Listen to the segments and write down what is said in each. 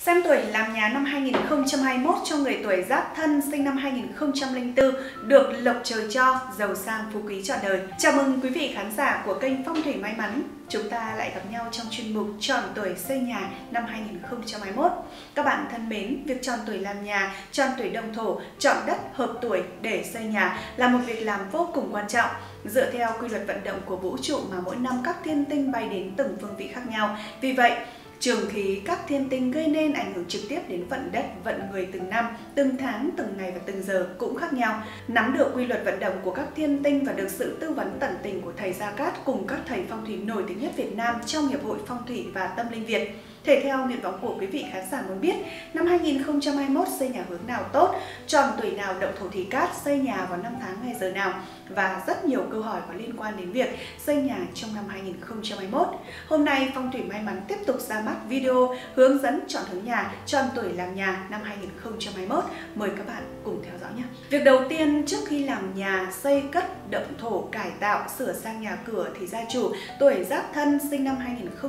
Xem tuổi làm nhà năm 2021 cho người tuổi Giáp Thân sinh năm 2004 được lộc trời cho, giàu sang phú quý trọn đời. Chào mừng quý vị khán giả của kênh Phong thủy may mắn. Chúng ta lại gặp nhau trong chuyên mục Chọn tuổi xây nhà năm 2021. Các bạn thân mến, việc chọn tuổi làm nhà, chọn tuổi động thổ, chọn đất hợp tuổi để xây nhà là một việc làm vô cùng quan trọng. Dựa theo quy luật vận động của vũ trụ mà mỗi năm các thiên tinh bay đến từng phương vị khác nhau. Vì vậy, trường khí các thiên tinh gây nên ảnh hưởng trực tiếp đến vận đất, vận người từng năm, từng tháng, từng ngày và từng giờ cũng khác nhau. Nắm được quy luật vận động của các thiên tinh và được sự tư vấn tận tình của thầy Gia Cát cùng các thầy phong thủy nổi tiếng nhất Việt Nam trong Hiệp hội Phong thủy và Tâm linh Việt. Thể theo nguyện vọng của quý vị khán giả muốn biết năm 2021 xây nhà hướng nào tốt, chọn tuổi nào động thổ thủy cát, xây nhà vào năm tháng ngày giờ nào và rất nhiều câu hỏi có liên quan đến việc xây nhà trong năm 2021. Hôm nay Phong thủy may mắn tiếp tục ra mắt video hướng dẫn chọn hướng nhà, chọn tuổi làm nhà năm 2021. Mời các bạn cùng theo dõi nhé. Việc đầu tiên trước khi làm nhà, xây cất, động thổ, cải tạo, sửa sang nhà cửa thì gia chủ tuổi Giáp Thân sinh năm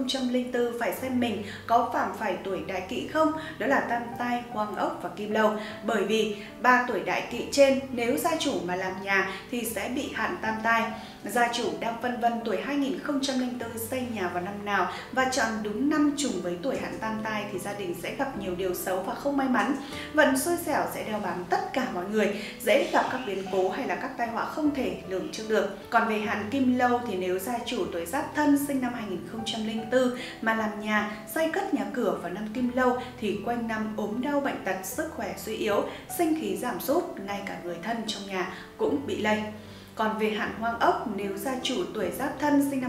2004 phải xem mình có phạm phải tuổi đại kỵ không, đó là tam tai, hoang ốc và kim lâu. Bởi vì ba tuổi đại kỵ trên nếu gia chủ mà làm nhà thì sẽ bị hạn tam tai. Gia chủ đang phân vân tuổi 2004 xây nhà vào năm nào và chọn đúng năm trùng với tuổi hạn tam tai thì gia đình sẽ gặp nhiều điều xấu và không may mắn. Vận xui xẻo sẽ đeo bám tất cả mọi người, dễ gặp các biến cố hay là các tai họa không thể lường trước được. Còn về hạn kim lâu thì nếu gia chủ tuổi Giáp Thân sinh năm 2004 mà làm nhà, xây cất nhà cửa vào năm kim lâu thì quanh năm ốm đau bệnh tật, sức khỏe suy yếu, sinh khí giảm sút, ngay cả người thân trong nhà cũng bị lây. Còn về hạn hoang ốc, nếu gia chủ tuổi Giáp Thân sinh năm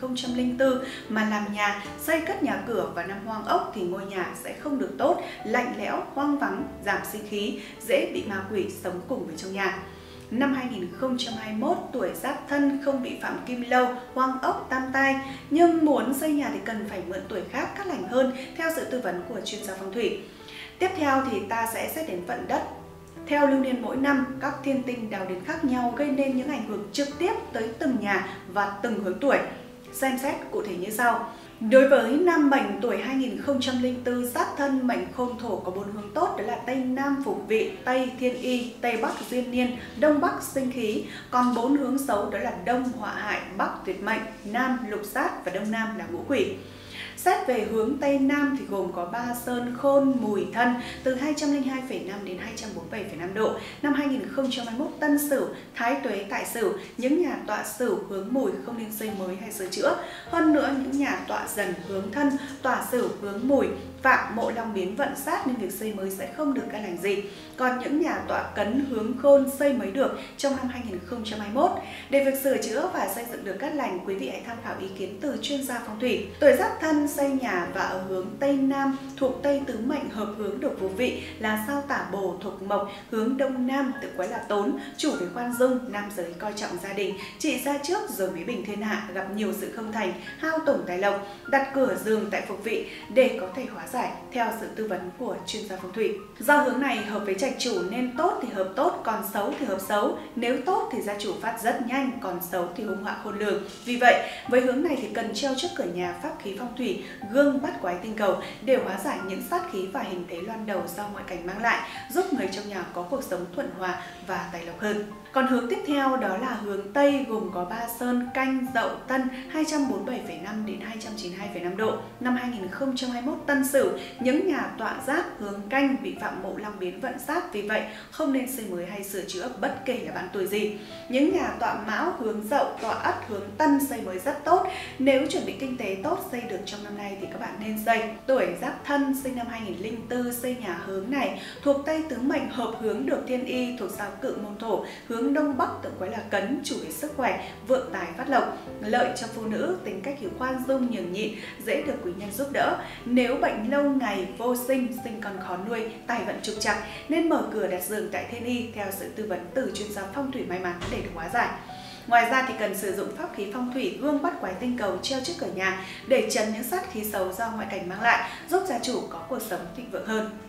2004 mà làm nhà, xây cất nhà cửa vào năm hoang ốc thì ngôi nhà sẽ không được tốt, lạnh lẽo, hoang vắng, giảm sinh khí, dễ bị ma quỷ sống cùng với trong nhà. Năm 2021, tuổi Giáp Thân không bị phạm kim lâu, hoang ốc, tam tai, nhưng muốn xây nhà thì cần phải mượn tuổi khác cát lành hơn theo sự tư vấn của chuyên gia phong thủy. Tiếp theo thì ta sẽ xét đến vận đất. Theo lưu niên mỗi năm, các thiên tinh đào đến khác nhau gây nên những ảnh hưởng trực tiếp tới từng nhà và từng hướng tuổi. Xem xét cụ thể như sau. Đối với nam mệnh tuổi 2004 Giáp Thân mệnh khôn thổ có 4 hướng tốt, đó là Tây Nam phục vị, Tây thiên y, Tây Bắc duyên niên, Đông Bắc sinh khí. Còn 4 hướng xấu đó là Đông họa hại, Bắc tuyệt mệnh, Nam lục sát và Đông Nam là ngũ quỷ. Xét về hướng Tây Nam thì gồm có Ba Sơn, Khôn, Mùi, Thân từ 202,5 đến 247,5 độ. Năm 2021 Tân Sửu, Thái Tuế, Tại Sửu, những nhà tọa Sửu hướng Mùi không nên xây mới hay sửa chữa. Hơn nữa những nhà tọa Dần hướng Thân, tọa Sửu hướng Mùi phạm mộ long biến vận sát nên việc xây mới sẽ không được cát lành gì. Còn những nhà tọa Cấn hướng Khôn xây mới được trong năm 2021. Để việc sửa chữa và xây dựng được cát lành, quý vị hãy tham khảo ý kiến từ chuyên gia phong thủy. Tuổi Giáp Thân xây nhà và ở hướng Tây Nam thuộc Tây tứ mệnh hợp hướng được vô vị là sao Tả Bổ thuộc Mộc, hướng Đông Nam tự quái là Tốn, chủ về khoan dung, nam giới coi trọng gia đình, trị ra trước rồi mới bình thiên hạ, gặp nhiều sự không thành, hao tổn tài lộc, đặt cửa giường tại phục vị để có thể hóa giải theo sự tư vấn của chuyên gia phong thủy. Do hướng này hợp với trạch chủ nên tốt thì hợp tốt, còn xấu thì hợp xấu. Nếu tốt thì gia chủ phát rất nhanh, còn xấu thì hung họa khôn lường. Vì vậy, với hướng này thì cần treo trước cửa nhà pháp khí phong thủy gương bắt quái tinh cầu để hóa giải những sát khí và hình thế loan đầu do ngoại cảnh mang lại, giúp người trong nhà có cuộc sống thuận hòa và tài lộc hơn. Còn hướng tiếp theo đó là hướng Tây gồm có Ba Sơn, Canh, Dậu, Tân 247,5 đến 292,5 độ. Năm 2021 Tân Sửu, những nhà tọa Giáp hướng Canh bị phạm mộ long biến vận sát, vì vậy không nên xây mới hay sửa chữa bất kể là bạn tuổi gì. Những nhà tọa Mão hướng Dậu, tọa Ất hướng Tân xây mới rất tốt. Nếu chuẩn bị kinh tế tốt xây được trong năm nay thì các bạn nên xây. Tuổi Giáp Thân sinh năm 2004 xây nhà hướng này thuộc Tây tứ mệnh hợp hướng được thiên y, thuộc sao Cự môn thổ, hướng Đông Bắc tự quái là Cấn, chủ về sức khỏe, vượng tài phát lộc, lợi cho phụ nữ, tính cách hiểu khoan dung nhường nhịn, dễ được quý nhân giúp đỡ. Nếu bệnh lâu ngày vô sinh, sinh con khó nuôi, tài vận trục trặc nên mở cửa đặt giường tại thiên y theo sự tư vấn từ chuyên gia phong thủy may mắn để được hóa giải. Ngoài ra thì cần sử dụng pháp khí phong thủy gương bắt quái tinh cầu treo trước cửa nhà để trấn những sát khí xấu do ngoại cảnh mang lại, giúp gia chủ có cuộc sống thịnh vượng hơn.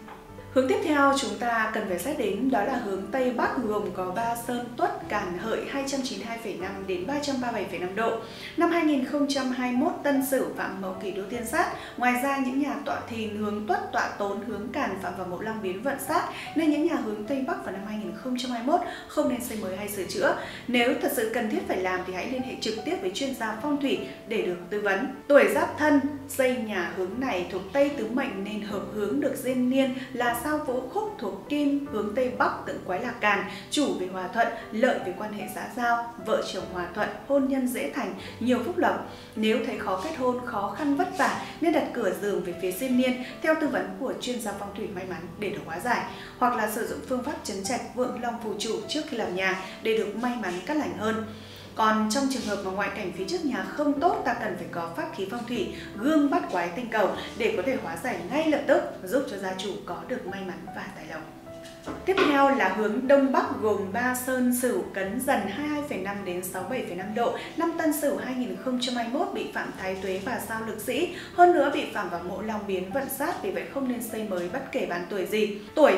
Hướng tiếp theo chúng ta cần phải xét đến đó là hướng Tây Bắc, gồm có Ba Sơn, Tuất, Càn, Hợi 292,5 đến 337,5 độ. Năm 2021 Tân Sửu phạm Mậu Kỷ đô thiên sát. Ngoài ra những nhà tọa Thìn hướng Tuất, tọa Tốn hướng Càn phạm vào Mậu Long biến vận sát, nên những nhà hướng Tây Bắc vào năm 2021 không nên xây mới hay sửa chữa. Nếu thật sự cần thiết phải làm thì hãy liên hệ trực tiếp với chuyên gia phong thủy để được tư vấn. Tuổi Giáp Thân xây nhà hướng này thuộc Tây tứ mệnh nên hợp hướng được diên niên là sao Vũ Khúc thuộc Kim, hướng Tây Bắc tượng quái là Càn, chủ về hòa thuận, lợi về quan hệ xã giao, vợ chồng hòa thuận, hôn nhân dễ thành, nhiều phúc lộc. Nếu thấy khó kết hôn, khó khăn vất vả nên đặt cửa giường về phía diên niên theo tư vấn của chuyên gia phong thủy may mắn để được hóa giải, hoặc là sử dụng phương pháp trấn trạch vượng long phù chủ trước khi làm nhà để được may mắn cát lành hơn. Còn trong trường hợp mà ngoại cảnh phía trước nhà không tốt, ta cần phải có pháp khí phong thủy, gương bắt quái tinh cầu để có thể hóa giải ngay lập tức, giúp cho gia chủ có được may mắn và tài lộc. Tiếp theo là hướng Đông Bắc, gồm Ba Sơn, Sửu, Cấn, Dần 22,5 đến 67,5 độ. Năm Tân Sửu 2021 bị phạm Thái Tuế và sao Lực Sĩ, hơn nữa bị phạm vào Mậu Long biến vận sát, vì vậy không nên xây mới bất kể bán tuổi gì. Tuổi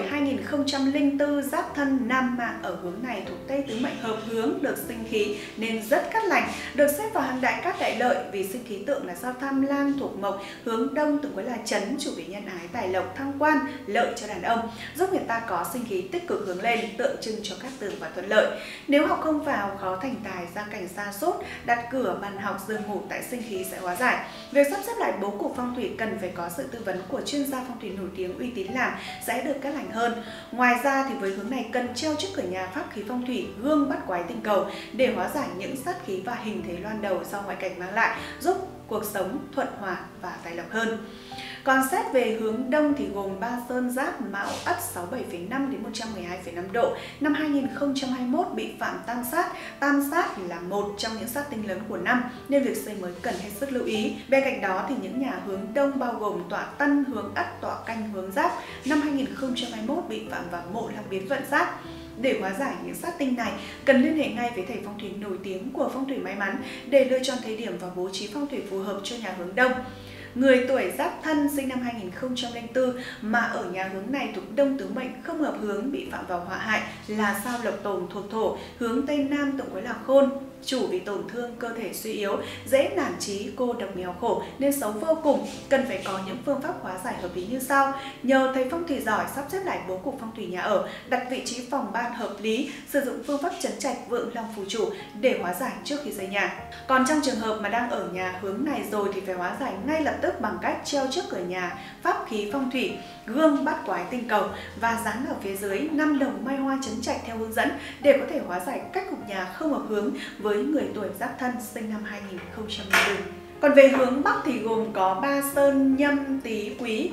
2004 Giáp Thân, nam mạng ở hướng này thuộc Tây tứ mệnh hợp hướng, được sinh khí nên rất cát lành, được xếp vào hàng đại cát đại lợi vì sinh khí tượng là sao Tham Lang thuộc Mộc, hướng Đông tượng quái là Chấn, chủ về nhân ái, tài lộc, thăng quan, lợi cho đàn ông, giúp người ta có sinh khí tích cực hướng lên, tượng trưng cho cát tường và thuận lợi. Nếu học không vào, khó thành tài, gia cảnh sa sút, đặt cửa bàn học, giường ngủ tại sinh khí sẽ hóa giải. Việc sắp xếp lại bố cục phong thủy cần phải có sự tư vấn của chuyên gia phong thủy nổi tiếng uy tín làm sẽ được cát lành hơn. Ngoài ra thì với hướng này cần treo trước cửa nhà pháp khí phong thủy, gương bắt quái tinh cầu để hóa giải những sát khí và hình thế loan đầu do ngoại cảnh mang lại, giúp cuộc sống thuận hòa và tài lộc hơn. Còn xét về hướng Đông thì gồm Ba Sơn, Giáp, Mão, Ất 67,5 đến 112,5 độ. Năm 2021 bị phạm tam sát. Tam sát là một trong những sát tinh lớn của năm nên việc xây mới cần hết sức lưu ý. Bên cạnh đó thì những nhà hướng Đông bao gồm tọa Tân hướng Ất, tọa Canh hướng Giáp, năm 2021 bị phạm vào Mậu Long biến vận sát. Để hóa giải những sát tinh này, cần liên hệ ngay với thầy phong thủy nổi tiếng của phong thủy may mắn để lựa chọn thời điểm và bố trí phong thủy phù hợp cho nhà hướng Đông. Người tuổi Giáp Thân sinh năm 2004 mà ở nhà hướng này thuộc Đông tứ mệnh không hợp hướng, bị phạm vào họa hại là sao Lộc Tồn thuộc Thổ, hướng Tây Nam tượng quái là Khôn, chủ vì tổn thương cơ thể suy yếu, dễ nản chí, cô độc nghèo khổ nên xấu vô cùng. Cần phải có những phương pháp hóa giải hợp lý như sau: nhờ thầy phong thủy giỏi sắp xếp lại bố cục phong thủy nhà ở, đặt vị trí phòng ban hợp lý, sử dụng phương pháp trấn trạch vượng long phù chủ để hóa giải trước khi xây nhà. Còn trong trường hợp mà đang ở nhà hướng này rồi thì phải hóa giải ngay lập tức bằng cách treo trước cửa nhà pháp khí phong thủy, gương bắt quái tinh cầu và dán ở phía dưới 5 đồng mai hoa trấn trạch theo hướng dẫn để có thể hóa giải cách cục nhà không hợp hướng với người tuổi Giáp Thân sinh năm 2004. Còn về hướng Bắc thì gồm có Ba Sơn, Nhâm, Tý, Quý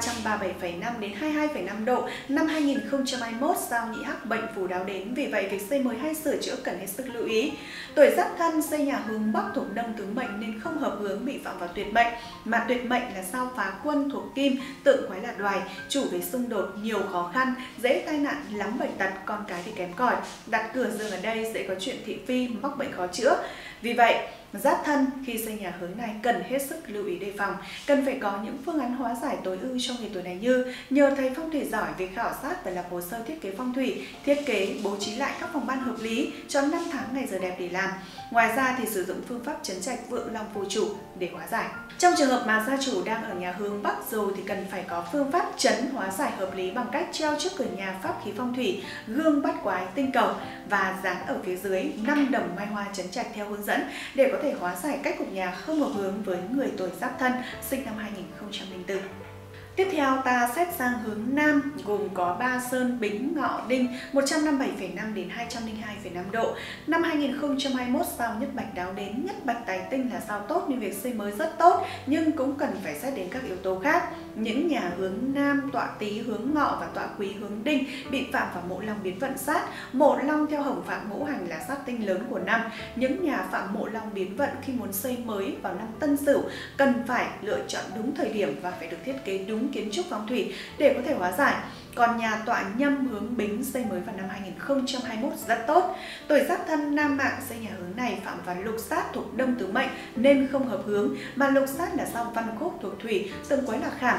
337,5 đến 22,5 độ. Năm 2021 sao Nhị Hắc bệnh phù đáo đến, vì vậy việc xây mới hay sửa chữa cần hết sức lưu ý. Tuổi Giáp Thân xây nhà hướng Bắc thuộc Đông tứ mệnh nên không hợp hướng, bị phạm vào tuyệt mệnh, mà tuyệt mệnh là sao Phá Quân thuộc Kim, tượng quái là Đoài, chủ về xung đột, nhiều khó khăn, dễ tai nạn, lắm bệnh tật, con cái thì kém cỏi. Đặt cửa giường ở đây sẽ có chuyện thị phi, mắc bệnh khó chữa. Vì vậy, Giáp Thân khi xây nhà hướng này cần hết sức lưu ý đề phòng, cần phải có những phương án hóa giải tối ưu cho người tuổi này như nhờ thầy phong thủy giỏi về khảo sát và lập hồ sơ thiết kế phong thủy, thiết kế bố trí lại các phòng ban hợp lý, chọn 5 tháng ngày giờ đẹp để làm. Ngoài ra thì sử dụng phương pháp trấn trạch vượng long phù chủ để hóa giải. Trong trường hợp mà gia chủ đang ở nhà hướng Bắc rồi thì cần phải có phương pháp trấn hóa giải hợp lý bằng cách treo trước cửa nhà pháp khí phong thủy, gương bắt quái tinh cầu và dán ở phía dưới 5 đồng mai hoa trấn trạch theo hướng dẫn để có thể hóa giải cách cục nhà không hợp hướng với người tuổi Giáp Thân sinh năm 2004. Tiếp theo ta xét sang hướng Nam gồm có Ba Sơn, Bính, Ngọ, Đinh 157,5 đến 202,5 độ. Năm 2021 sao Nhất Bạch đáo đến, Nhất Bạch tài tinh là sao tốt nên việc xây mới rất tốt, nhưng cũng cần phải xét đến các yếu tố khác. Những nhà hướng Nam tọa Tý hướng Ngọ và tọa Quý hướng Đinh bị phạm vào Mậu Long biến vận sát. Mậu Long theo hồng phạm ngũ hành là sát tinh lớn của năm. Những nhà phạm Mậu Long biến vận khi muốn xây mới vào năm Tân Sửu cần phải lựa chọn đúng thời điểm và phải được thiết kế đúng kiến trúc phong thủy để có thể hóa giải. Còn nhà tọa Nhâm hướng Bính xây mới vào năm 2021 rất tốt. Tuổi Giáp Thân nam mạng xây nhà hướng này phạm vào lục sát thuộc Đông tứ mệnh nên không hợp hướng, mà lục sát là sao Văn Khúc thuộc Thủy, tượng quái là Khảm,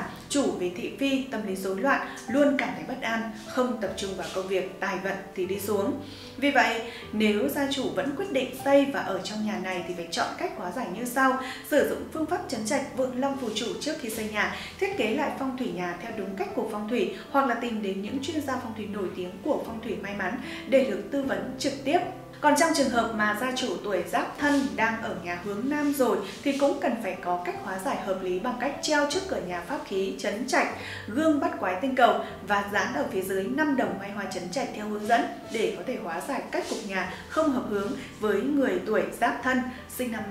chủ về thị phi, tâm lý rối loạn, luôn cảm thấy bất an, không tập trung vào công việc, tài vận thì đi xuống. Vì vậy, nếu gia chủ vẫn quyết định xây và ở trong nhà này thì phải chọn cách hóa giải như sau: sử dụng phương pháp trấn trạch vượng long phù chủ trước khi xây nhà, thiết kế lại phong thủy nhà theo đúng cách của phong thủy, hoặc là tìm đến những chuyên gia phong thủy nổi tiếng của phong thủy may mắn để được tư vấn trực tiếp. Còn trong trường hợp mà gia chủ tuổi Giáp Thân đang ở nhà hướng Nam rồi thì cũng cần phải có cách hóa giải hợp lý bằng cách treo trước cửa nhà pháp khí trấn trạch, gương bắt quái tinh cầu và dán ở phía dưới 5 đồng may hoa trấn trạch theo hướng dẫn để có thể hóa giải cách cục nhà không hợp hướng với người tuổi Giáp Thân sinh năm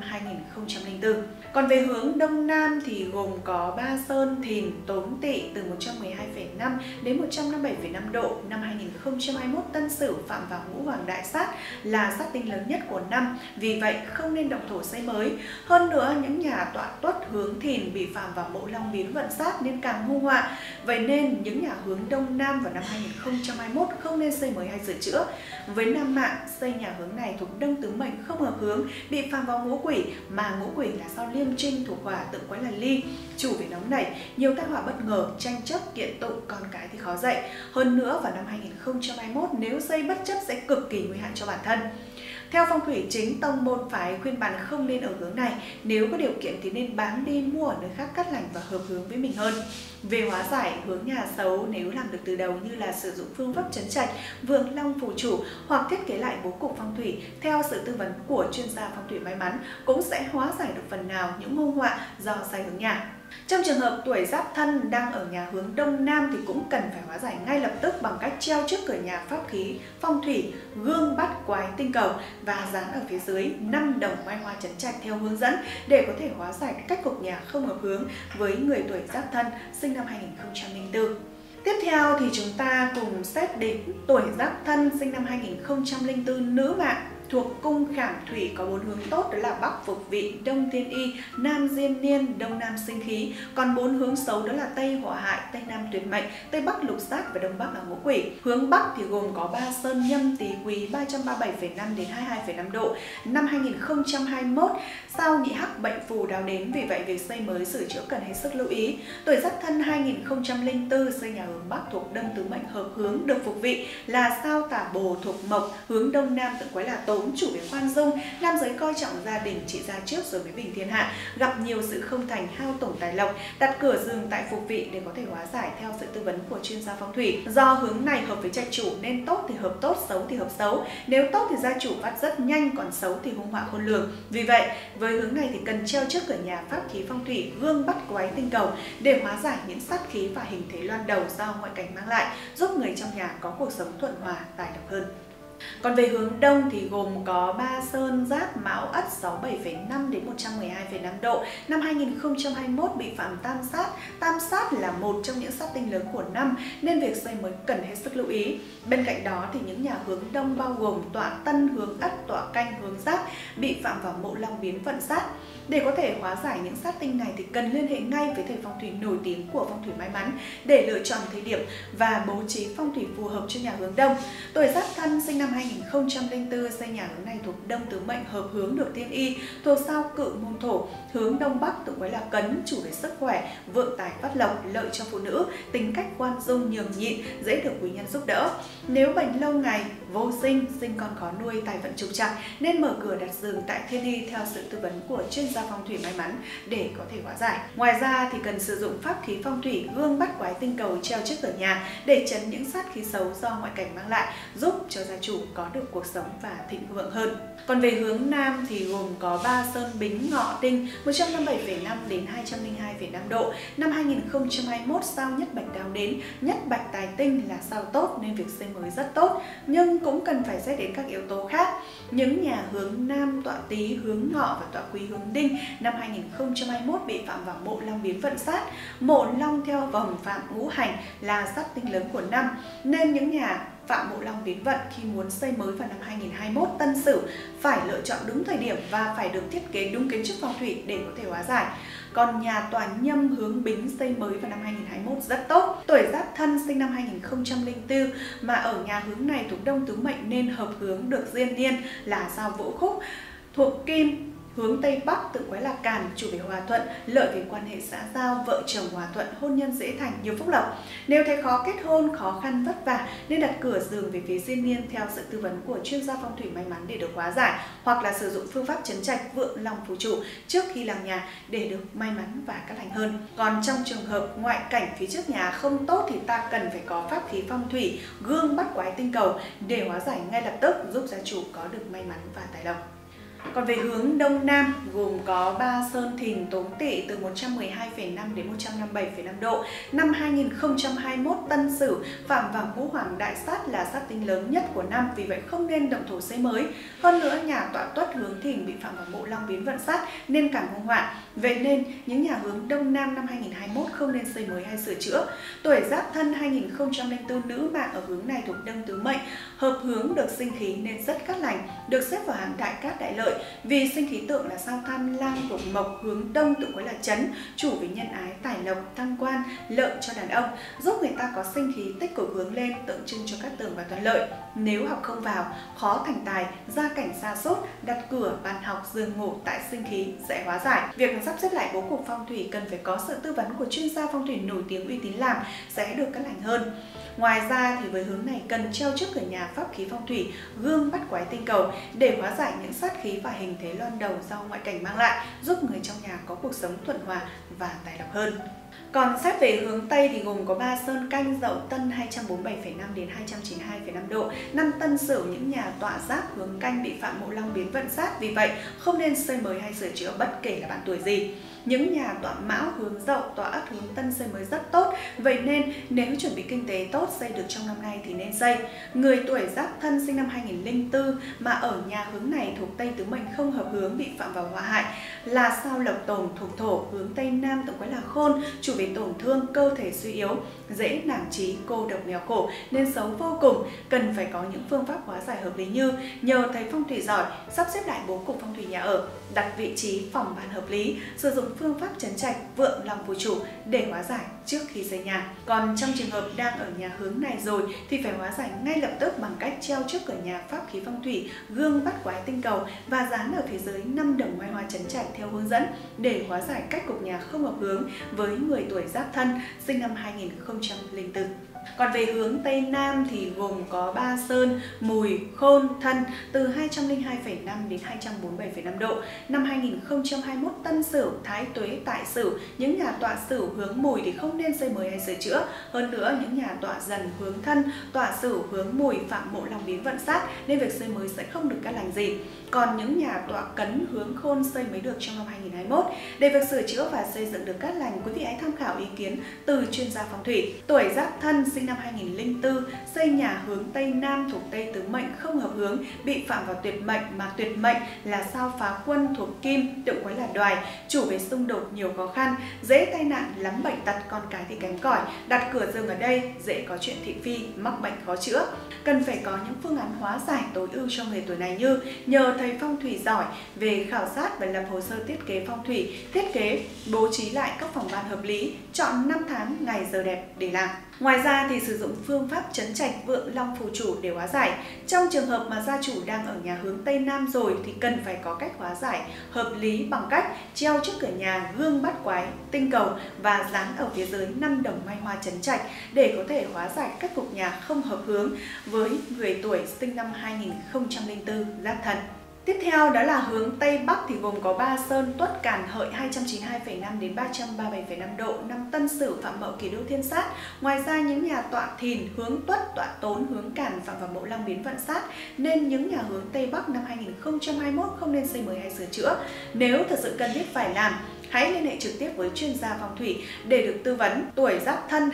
2004. Còn về hướng Đông Nam thì gồm có Ba Sơn, Thìn, Tốn Tỵ từ 112,5 đến 157,5 độ. Năm 2021 Tân Sửu phạm vào ngũ hoàng đại sát là sát tinh lớn nhất của năm, vì vậy không nên động thổ xây mới. Hơn nữa, những nhà tọa tuất hướng Thìn bị phạm vào mộ long biến vận sát nên càng hung họa. Vậy nên những nhà hướng Đông Nam vào năm 2021 không nên xây mới hay sửa chữa. Với nam mạng, xây nhà hướng này thuộc Đông Tứ Mệnh không hợp hướng, bị phạm vào ngũ quỷ, mà ngũ quỷ là sao Liêm Trinh thuộc hỏa, tự quái là Ly, chủ về nóng nảy, nhiều tai họa bất ngờ, tranh chấp, kiện tụng, con cái thì khó dạy. Hơn nữa, vào năm 2021 nếu xây bất chấp sẽ cực kỳ nguy hại cho bản thân. Theo phong thủy, chính tông môn phái khuyên bạn không nên ở hướng này, nếu có điều kiện thì nên bán đi mua ở nơi khác cát lành và hợp hướng với mình hơn. Về hóa giải hướng nhà xấu, nếu làm được từ đầu như là sử dụng phương pháp trấn trạch, vượng long phù chủ hoặc thiết kế lại bố cục phong thủy theo sự tư vấn của chuyên gia phong thủy may mắn cũng sẽ hóa giải được phần nào những hung họa do sai hướng nhà. Trong trường hợp tuổi Giáp Thân đang ở nhà hướng Đông Nam thì cũng cần phải hóa giải ngay lập tức bằng cách treo trước cửa nhà pháp khí phong thủy, gương bắt quái tinh cầu và dán ở phía dưới 5 đồng may hoa trấn trạch theo hướng dẫn để có thể hóa giải cách cục nhà không hợp hướng với người tuổi Giáp Thân sinh năm 2004. Tiếp theo thì chúng ta cùng xét đến tuổi Giáp Thân sinh năm 2004 nữ mạng thuộc cung Khảm Thủy, có 4 hướng tốt đó là Bắc Phục Vị, Đông Thiên Y, Nam Diên Niên, Đông Nam Sinh Khí. Còn 4 hướng xấu đó là Tây Hỏa Hại, Tây Nam Tuyệt Mệnh, Tây Bắc Lục Sát và Đông Bắc là Ngũ Quỷ. Hướng Bắc thì gồm có Ba Sơn, Nhâm, Tý, Quý 337,5 đến 22,5 độ. Năm 2021 sao Nhị Hắc bệnh phù đáo đến, vì vậy việc xây mới sửa chữa cần hết sức lưu ý. Tuổi Giáp Thân 2004 xây nhà hướng Bắc thuộc Đông Tứ Mệnh hợp hướng, được phục vị là sao Tả Bồ thuộc Mộc, hướng Đông Nam tự quái là Tốn, chủ về khoan dung, nam giới coi trọng gia đình, trị gia trước rồi mới bình thiên hạ, gặp nhiều sự không thành, hao tổn tài lộc, đặt cửa giường tại phục vị để có thể hóa giải theo sự tư vấn của chuyên gia phong thủy. Do hướng này hợp với trạch chủ nên tốt thì hợp tốt, xấu thì hợp xấu. Nếu tốt thì gia chủ phát rất nhanh, còn xấu thì hung họa khôn lường. Vì vậy, với hướng này thì cần treo trước cửa nhà pháp khí phong thủy, gương bắt quái tinh cầu để hóa giải những sát khí và hình thế loan đầu do ngoại cảnh mang lại, giúp người trong nhà có cuộc sống thuận hòa, tài lộc hơn. Còn về hướng Đông thì gồm có Ba Sơn, Giáp, Mão, Ất 67,5 đến 112,5 độ. Năm 2021 bị phạm tam sát. Tam sát là một trong những sát tinh lớn của năm nên việc xây mới cần hết sức lưu ý. Bên cạnh đó thì những nhà hướng Đông bao gồm tọa Tân, hướng Ất, tọa Canh, hướng Giáp bị phạm vào mộ long biến vận sát. Để có thể hóa giải những sát tinh này thì cần liên hệ ngay với thầy phong thủy nổi tiếng của phong thủy may mắn để lựa chọn thời điểm và bố trí phong thủy phù hợp cho nhà hướng Đông. Tuổi Giáp Thân sinh năm 2004 xây nhà hướng này thuộc Đông Tứ Mệnh hợp hướng, được thiên y, thuộc sao Cự môn thổ, hướng Đông Bắc tự quái là Cấn, chủ về sức khỏe, vượng tài phát lộc, lợi cho phụ nữ, tính cách khoan dung nhường nhịn, dễ được quý nhân giúp đỡ. Nếu bệnh lâu ngày, vô sinh, sinh con khó nuôi, tài vận trục trặc nên mở cửa đặt giường tại thiên y theo sự tư vấn của chuyên gia phong thủy may mắn để có thể hóa giải. Ngoài ra thì cần sử dụng pháp khí phong thủy, gương bắt quái tinh cầu treo trước cửa nhà để trấn những sát khí xấu do ngoại cảnh mang lại, giúp cho gia chủ có được cuộc sống và thịnh vượng hơn. Còn về hướng Nam thì gồm có Ba Sơn, Bính, Ngọ, Tinh 157,5 đến 202,5 độ. Năm 2021 sao Nhất Bạch đáo đến, Nhất Bạch tài tinh là sao tốt nên việc xây mới rất tốt, nhưng cũng cần phải xét đến các yếu tố khác. Những nhà hướng Nam tọa Tý, hướng Ngọ và tọa Quý hướng Đinh năm 2021 bị phạm vào mộ long biến vận sát. Mộ long theo vòng phạm ngũ hành là sát tinh lớn của năm nên những nhà phạm mộ long biến vận khi muốn xây mới vào năm 2021 Tân Sửu phải lựa chọn đúng thời điểm và phải được thiết kế đúng kiến trúc phong thủy để có thể hóa giải. Còn nhà tọa Nhâm hướng Bính xây mới vào năm 2021 rất tốt. Tuổi Giáp Thân sinh năm 2004 mà ở nhà hướng này thuộc Đông Tứ Mệnh nên hợp hướng, được diên niên là sao Vũ Khúc thuộc Kim, Hướng Tây Bắc tự quái là càn, chủ về hòa thuận, lợi về quan hệ xã giao, vợ chồng hòa thuận, hôn nhân dễ thành, nhiều phúc lộc. Nếu thấy khó kết hôn, khó khăn vất vả nên đặt cửa giường về phía diên niên theo sự tư vấn của chuyên gia phong thủy may mắn để được hóa giải, hoặc là sử dụng phương pháp trấn trạch vượng long phù trụ trước khi làm nhà để được may mắn và cát lành hơn. Còn trong trường hợp ngoại cảnh phía trước nhà không tốt thì ta cần phải có pháp khí phong thủy gương bắt quái tinh cầu để hóa giải ngay lập tức, giúp gia chủ có được may mắn và tài lộc. Còn về hướng Đông Nam gồm có Ba Sơn Thìn Tốn Tỵ từ 112,5 đến 157,5 độ. Năm 2021 Tân Sửu phạm vào ngũ hoàng đại sát là sát tinh lớn nhất của năm, vì vậy không nên động thổ xây mới. Hơn nữa nhà tọa tuất hướng Thìn bị phạm vào mộ long biến vận sát nên càng hung hoạn. Vậy nên những nhà hướng Đông Nam năm 2021 không nên xây mới hay sửa chữa. Tuổi Giáp Thân 2004 nữ mạng ở hướng này thuộc Đông Tứ Mệnh, hợp hướng được sinh khí nên rất cát lành, được xếp vào hàng đại cát đại lợi. Vì sinh khí tượng là sao Tham Lang thuộc Mộc, hướng Đông tự quái là Chấn, chủ về nhân ái, tài lộc, thăng quan, lợi cho đàn ông, giúp người ta có sinh khí tích cực hướng lên, tượng trưng cho cát tường và thuận lợi. Nếu học không vào, khó thành tài, gia cảnh sa sút, đặt cửa, bàn học, giường ngủ tại sinh khí sẽ hóa giải. Việc sắp xếp lại bố cục phong thủy cần phải có sự tư vấn của chuyên gia phong thủy nổi tiếng uy tín làm sẽ được cát lành hơn. Ngoài ra thì với hướng này cần treo trước cửa nhà pháp khí phong thủy gương bắt quái tinh cầu để hóa giải những sát khí và hình thế loan đầu do ngoại cảnh mang lại, giúp người trong nhà có cuộc sống thuận hòa và tài lộc hơn. Còn xét về hướng Tây thì gồm có Ba Sơn Canh Dậu Tân 247,5 đến 292,5 độ. Năm Tân Sửu những nhà tọa giáp hướng Canh bị phạm mộ long biến vận sát, vì vậy không nên xây mới hay sửa chữa bất kể là bạn tuổi gì. Những nhà tọa Mão hướng Dậu, tọa Ất hướng Tân xây mới rất tốt, vậy nên nếu chuẩn bị kinh tế tốt xây được trong năm nay thì nên xây. Người tuổi Giáp Thân sinh năm 2004 mà ở nhà hướng này thuộc Tây Tứ Mệnh không hợp hướng bị phạm vào họa hại là sao Lộc Tồn thuộc Thổ, hướng Tây Nam tự quái là Khôn, chủ về tổn thương, cơ thể suy yếu, dễ nản trí, cô độc nghèo khổ nên xấu vô cùng. Cần phải có những phương pháp hóa giải hợp lý như nhờ thầy phong thủy giỏi, sắp xếp lại bố cục phong thủy nhà ở, đặt vị trí phòng ban hợp lý, sử dụng phương pháp trấn trạch vượng long phù trụ để hóa giải trước khi xây nhà. Còn trong trường hợp đang ở nhà hướng này rồi thì phải hóa giải ngay lập tức bằng cách treo trước cửa nhà pháp khí phong thủy gương bắt quái tinh cầu và dán ở phía dưới 5 đồng mai hoa trấn trạch theo hướng dẫn để hóa giải cách cục nhà không hợp hướng với người tuổi Giáp Thân sinh năm 2004. Còn về hướng Tây Nam thì gồm có Ba Sơn, Mùi, Khôn, Thân từ 202,5 đến 247,5 độ. Năm 2021 Tân Sửu, Thái Tuế, Tại Sửu, những nhà tọa Sửu hướng Mùi thì không nên xây mới hay sửa chữa. Hơn nữa những nhà tọa Dần hướng Thân, tọa Sửu hướng Mùi phạm mộ long biến vận sát nên việc xây mới sẽ không được cát lành gì. Còn những nhà tọa Cấn hướng Khôn xây mới được trong năm 2021. Để việc sửa chữa và xây dựng được cát lành, quý vị hãy tham khảo ý kiến từ chuyên gia phong thủy. Tuổi Giáp Thân sinh năm 2004 xây nhà hướng Tây Nam thuộc Tây Tứ Mệnh không hợp hướng, bị phạm vào tuyệt mệnh, mà tuyệt mệnh là sao Phá Quân thuộc Kim, tượng quái là Đoài, chủ về xung đột nhiều khó khăn, dễ tai nạn, lắm bệnh tật, con cái thì kém cỏi. Đặt cửa giường ở đây dễ có chuyện thị phi, mắc bệnh khó chữa. Cần phải có những phương án hóa giải tối ưu cho người tuổi này như nhờ thầy phong thủy giỏi về khảo sát và lập hồ sơ thiết kế phong thủy, thiết kế, bố trí lại các phòng ban hợp lý, chọn năm tháng, ngày giờ đẹp để làm. Ngoài ra thì sử dụng phương pháp trấn trạch vượng long phù trụ để hóa giải. Trong trường hợp mà gia chủ đang ở nhà hướng Tây Nam rồi thì cần phải có cách hóa giải hợp lý bằng cách treo trước cửa nhà gương bắt quái tinh cầu và dán ở phía dưới 5 đồng mai hoa trấn trạch để có thể hóa giải các cục nhà không hợp hướng với người tuổi sinh năm 2004 Giáp Thân. Tiếp theo đó là hướng Tây Bắc thì gồm có Ba Sơn, Tuất, Càn, Hợi 292,5 đến 337,5 độ, năm Tân Sửu phạm Mậu, Kỷ, Đô, Thiên sát. Ngoài ra những nhà tọa Thìn hướng Tuất, tọa Tốn hướng Càn phạm vào mộ long biến vận sát nên những nhà hướng Tây Bắc năm 2021 không nên xây mới hay sửa chữa. Nếu thật sự cần thiết phải làm, hãy liên hệ trực tiếp với chuyên gia phong thủy để được tư vấn. Tuổi Giáp Thân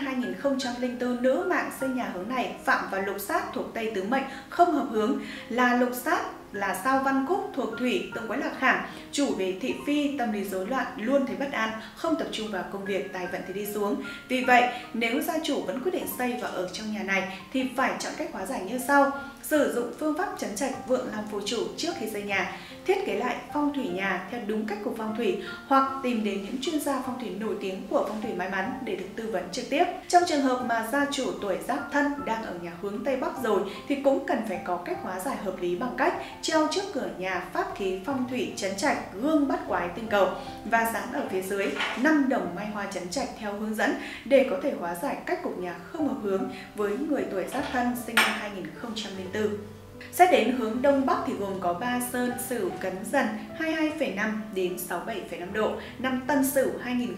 2004 nữ mạng xây nhà hướng này phạm vào lục sát thuộc Tây Tứ Mệnh không hợp hướng là lục sát là sao Văn Cúc thuộc Thủy, tượng quái là Khảm, chủ về thị phi, tâm lý rối loạn, luôn thấy bất an, không tập trung vào công việc, tài vận thì đi xuống. Vì vậy, nếu gia chủ vẫn quyết định xây và ở trong nhà này thì phải chọn cách hóa giải như sau: sử dụng phương pháp trấn trạch vượng long phù trụ trước khi xây nhà, thiết kế lại phong thủy nhà theo đúng cách của phong thủy, hoặc tìm đến những chuyên gia phong thủy nổi tiếng của phong thủy may mắn để được tư vấn trực tiếp. Trong trường hợp mà gia chủ tuổi Giáp Thân đang ở nhà hướng Tây Bắc rồi thì cũng cần phải có cách hóa giải hợp lý bằng cách treo trước cửa nhà pháp khí phong thủy trấn trạch gương bắt quái tinh cầu và dán ở phía dưới 5 đồng may hoa trấn trạch theo hướng dẫn để có thể hóa giải các cục nhà không hợp hướng với người tuổi Giáp Thân sinh năm 2004. Xét đến hướng Đông Bắc thì gồm có Ba Sơn, Sửu, Cấn Dần 22,5 đến 67,5 độ. Năm Tân Sửu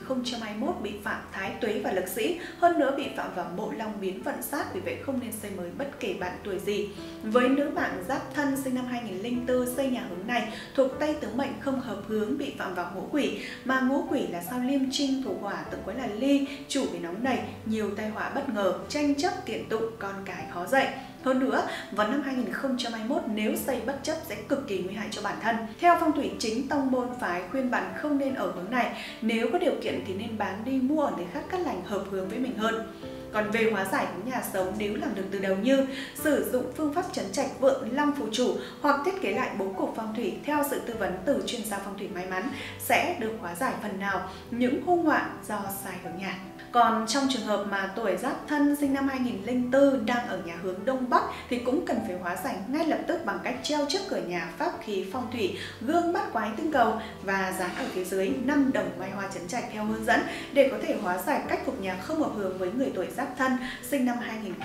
2021 bị phạm Thái Tuế và Lực Sĩ, hơn nữa bị phạm vào Mộ Long biến vận sát, vì vậy không nên xây mới bất kể bạn tuổi gì. Với nữ mạng Giáp Thân sinh năm 2004 xây nhà hướng này thuộc Tây Tứ mệnh không hợp hướng, bị phạm vào Ngũ Quỷ, mà Ngũ Quỷ là sao Liêm Trinh thủ hỏa, tự quái là Ly, chủ về nóng nảy, nhiều tai họa bất ngờ, tranh chấp kiện tụng, con cái khó dạy. Hơn nữa, vào năm 2021 nếu xây bất chấp sẽ cực kỳ nguy hại cho bản thân. Theo phong thủy chính tông môn phái khuyên bạn không nên ở hướng này, nếu có điều kiện thì nên bán đi mua ở nơi khác cát lành hợp hướng với mình hơn. Còn về hóa giải hướng nhà xấu, nếu làm được từ đầu như sử dụng phương pháp trấn trạch vượng long phù chủ hoặc thiết kế lại bố cục phong thủy theo sự tư vấn từ chuyên gia phong thủy may mắn sẽ được hóa giải phần nào những hung họa do sai hướng nhà. Còn trong trường hợp mà tuổi Giáp Thân sinh năm 2004 đang ở nhà hướng Đông Bắc thì cũng cần phải hóa giải ngay lập tức bằng cách treo trước cửa nhà pháp khí phong thủy gương bắt quái tinh cầu và dán ở phía dưới 5 đồng may hoa trấn trạch theo hướng dẫn để có thể hóa giải cách cục nhà không hợp hướng với người tuổi Giáp Thân sinh năm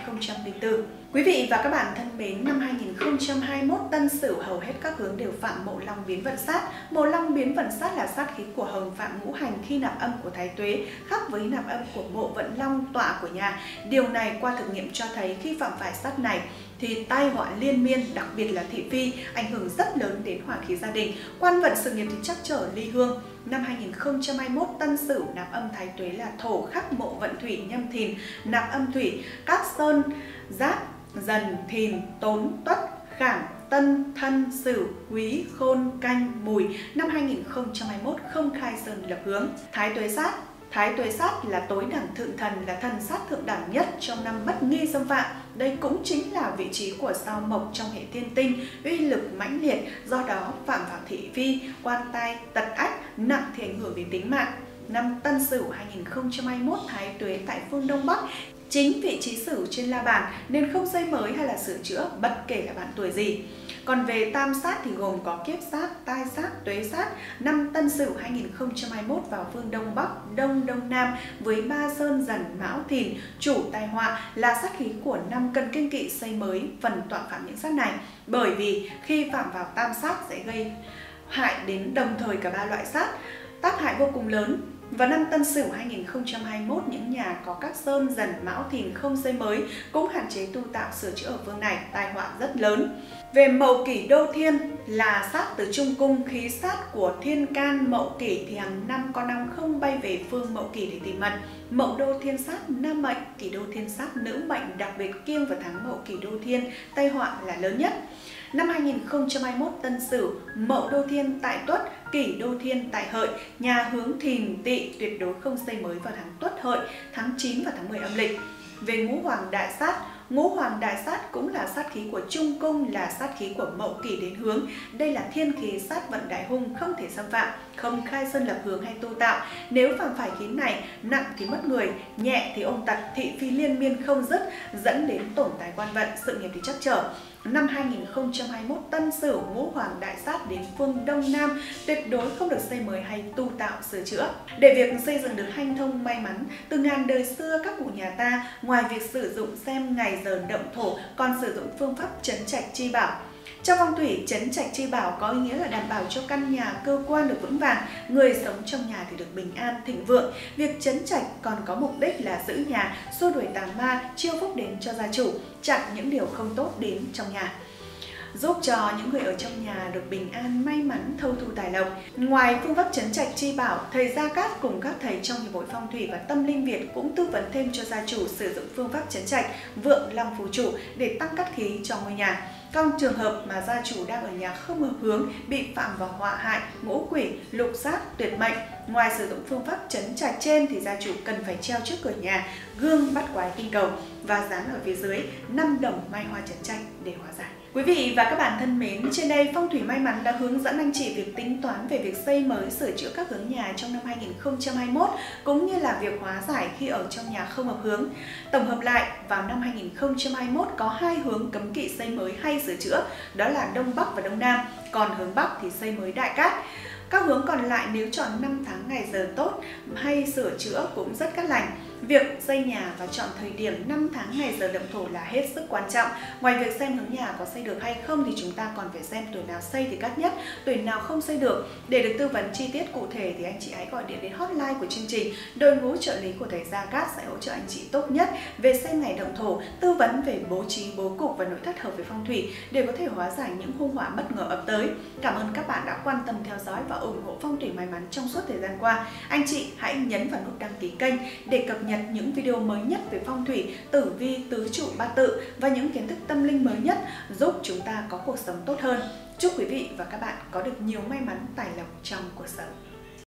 2004. Quý vị và các bạn thân mến, năm 2021 Tân Sửu hầu hết các hướng đều phạm Mộ Long biến vận sát. Mộ Long biến vận sát là sát khí của hồng phạm ngũ hành khi nạp âm của Thái Tuế, khác với nạp âm của Mộ Vận Long tọa của nhà. Điều này qua thực nghiệm cho thấy khi phạm phải sát này thì tai họa liên miên, đặc biệt là thị phi, ảnh hưởng rất lớn đến hỏa khí gia đình. Quan vận sự nghiệp thì trắc trở ly hương. Năm 2021 Tân Sửu nạp âm Thái Tuế là thổ khắc Mộ Vận thủy nhâm thìn, nạp âm thủy các sơn Giáp, Dần, Thìn, Tốn, Tuất, Khảm, Tân, Thân, Sửu, Quý, Khôn, Canh, Mùi. Năm 2021 không khai sơn lập hướng. Thái Tuế sát. Thái Tuế sát là tối đẳng thượng thần, là thần sát thượng đẳng nhất trong năm bất nghi xâm phạm. Đây cũng chính là vị trí của sao Mộc trong hệ thiên tinh, uy lực mãnh liệt, do đó phạm vào thị phi, quan tai, tật ách, nặng thì ảnh hưởng đến tính mạng. Năm Tân Sửu 2021 Thái Tuế tại phương Đông Bắc, chính vị trí Sửu trên la bàn nên không xây mới hay là sửa chữa bất kể là bạn tuổi gì. Còn về tam sát thì gồm có kiếp sát, tai sát, tuế sát. Năm Tân Sửu 2021 vào phương Đông Bắc, Đông, Đông Nam với Ba Sơn, Dần, Mão, Thìn, chủ tai họa là sát khí của năm cần kiêng kỵ xây mới phần tọa phạm những sát này. Bởi vì khi phạm vào tam sát sẽ gây hại đến đồng thời cả ba loại sát, tác hại vô cùng lớn. Vào năm Tân Sửu 2021, những nhà có các Sơn, Dần, Mão, Thìn không xây mới cũng hạn chế tu tạo sửa chữa ở phương này, tai họa rất lớn. Về Mậu Kỷ Đô Thiên là sát từ Trung Cung, khí sát của Thiên Can Mậu Kỷ thì hàng năm con năm không bay về phương Mậu Kỷ để tìm mật. Mậu Đô Thiên sát nam mệnh, Kỷ Đô Thiên sát nữ mệnh, đặc biệt kiêng vào tháng Mậu Kỷ Đô Thiên, tai họa là lớn nhất. Năm 2021 Tân Sửu, Mậu Đô Thiên tại Tuất, Kỷ Đô Thiên tại Hợi, nhà hướng Thìn Tỵ tuyệt đối không xây mới vào tháng Tuất Hợi, tháng 9 và tháng 10 âm lịch. Về Ngũ Hoàng Đại Sát, Ngũ Hoàng Đại Sát cũng là sát khí của Trung Cung, là sát khí của Mậu Kỷ đến hướng. Đây là thiên khí sát vận đại hung, không thể xâm phạm, không khai sơn lập hướng hay tu tạo. Nếu phạm phải khí này, nặng thì mất người, nhẹ thì ôm tật, thị phi liên miên không dứt, dẫn đến tổn tài quan vận, sự nghiệp thì trắc trở. Năm 2021 Tân Sửu Ngũ Hoàng Đại Sát đến phương Đông Nam tuyệt đối không được xây mới hay tu tạo sửa chữa. Để việc xây dựng được hanh thông may mắn, từ ngàn đời xưa các cụ nhà ta ngoài việc sử dụng xem ngày giờ động thổ còn sử dụng phương pháp trấn trạch chi bảo. Trong phong thủy, trấn trạch chi bảo có ý nghĩa là đảm bảo cho căn nhà, cơ quan được vững vàng, người sống trong nhà thì được bình an, thịnh vượng. Việc trấn trạch còn có mục đích là giữ nhà, xua đuổi tà ma, chiêu phúc đến cho gia chủ, chặn những điều không tốt đến trong nhà, giúp cho những người ở trong nhà được bình an, may mắn, thâu thu tài lộc. Ngoài phương pháp trấn trạch chi bảo, thầy Gia Cát cùng các thầy trong Hiệp hội Phong thủy và Tâm linh Việt cũng tư vấn thêm cho gia chủ sử dụng phương pháp trấn trạch vượng long phù chủ để tăng cát khí cho ngôi nhà. Trong trường hợp mà gia chủ đang ở nhà không hợp hướng, bị phạm vào họa hại, ngũ quỷ, lục sát, tuyệt mệnh, ngoài sử dụng phương pháp trấn trạch trên thì gia chủ cần phải treo trước cửa nhà gương bắt quái tinh cầu và dán ở phía dưới 5 đồng may hoa trấn trạch để hóa giải. Quý vị và các bạn thân mến, trên đây Phong thủy may mắn đã hướng dẫn anh chị việc tính toán về việc xây mới, sửa chữa các hướng nhà trong năm 2021 cũng như là việc hóa giải khi ở trong nhà không hợp hướng. Tổng hợp lại, vào năm 2021 có 2 hướng cấm kỵ xây mới hay sửa chữa, đó là Đông Bắc và Đông Nam, còn hướng Bắc thì xây mới Đại Cát. Các hướng còn lại nếu chọn 5 tháng ngày giờ tốt hay sửa chữa cũng rất cát lành. Việc xây nhà và chọn thời điểm 5 tháng ngày giờ động thổ là hết sức quan trọng. Ngoài việc xem hướng nhà có xây được hay không thì chúng ta còn phải xem tuổi nào xây thì cát nhất, tuổi nào không xây được. Để được tư vấn chi tiết cụ thể thì anh chị hãy gọi điện đến hotline của chương trình. Đội ngũ trợ lý của thầy Gia Cát sẽ hỗ trợ anh chị tốt nhất về xem ngày động thổ, tư vấn về bố trí bố cục và nội thất hợp với phong thủy để có thể hóa giải những hung họa bất ngờ ập tới. Cảm ơn các bạn đã quan tâm theo dõi và ủng hộ Phong thủy may mắn trong suốt thời gian qua. Anh chị hãy nhấn vào nút đăng ký kênh để cập nhật những video mới nhất về phong thủy, tử vi, tứ trụ, bát tự và những kiến thức tâm linh mới nhất giúp chúng ta có cuộc sống tốt hơn. Chúc quý vị và các bạn có được nhiều may mắn, tài lộc trong cuộc sống.